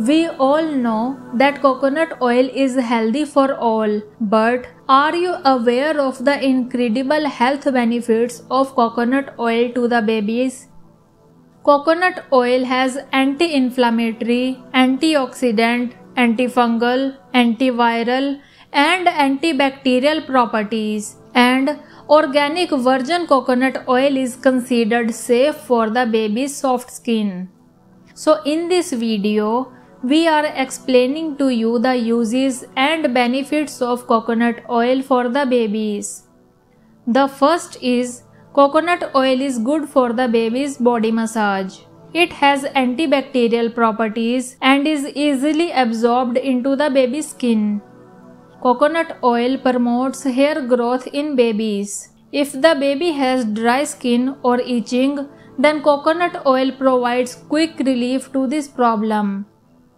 We all know that coconut oil is healthy for all, but are you aware of the incredible health benefits of coconut oil to the babies? Coconut oil has anti-inflammatory, antioxidant, antifungal, antiviral, and antibacterial properties, and organic virgin coconut oil is considered safe for the baby's soft skin. So in this video, we are explaining to you the uses and benefits of coconut oil for the babies. The first is coconut oil is good for the baby's body massage. It has antibacterial properties and is easily absorbed into the baby's skin. Coconut oil promotes hair growth in babies. If the baby has dry skin or itching, then coconut oil provides quick relief to this problem.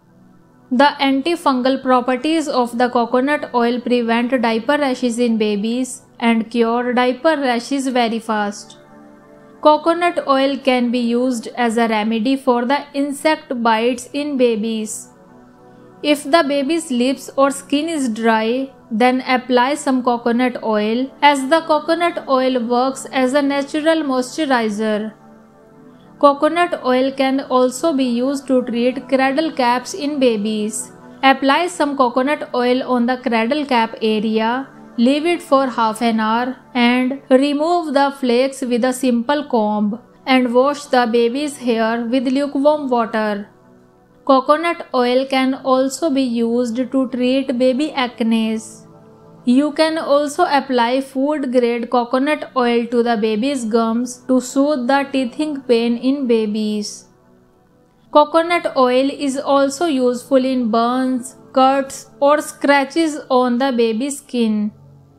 The antifungal properties of the coconut oil prevent diaper rashes in babies and cure diaper rashes very fast. Coconut oil can be used as a remedy for the insect bites in babies. If the baby's lips or skin is dry, then apply some coconut oil, as the coconut oil works as a natural moisturizer. Coconut oil can also be used to treat cradle caps in babies. Apply some coconut oil on the cradle cap area, leave it for half an hour, and remove the flakes with a simple comb, and wash the baby's hair with lukewarm water. Coconut oil can also be used to treat baby acne. You can also apply food-grade coconut oil to the baby's gums to soothe the teething pain in babies. Coconut oil is also useful in burns, cuts, or scratches on the baby's skin.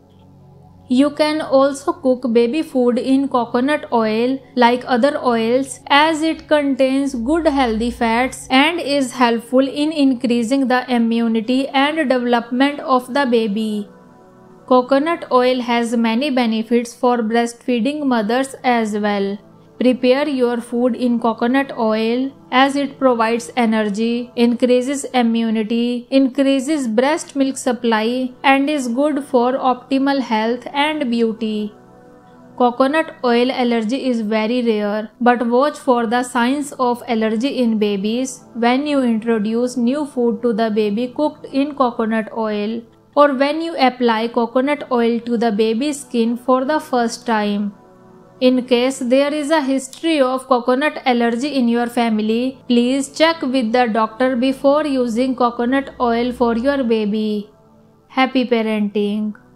You can also cook baby food in coconut oil like other oils, as it contains good healthy fats and is helpful in increasing the immunity and development of the baby. Coconut oil has many benefits for breastfeeding mothers as well. Prepare your food in coconut oil, as it provides energy, increases immunity, increases breast milk supply, and is good for optimal health and beauty. Coconut oil allergy is very rare, but watch for the signs of allergy in babies when you introduce new food to the baby cooked in coconut oil, or when you apply coconut oil to the baby's skin for the first time. In case there is a history of coconut allergy in your family, please check with the doctor before using coconut oil for your baby. Happy parenting!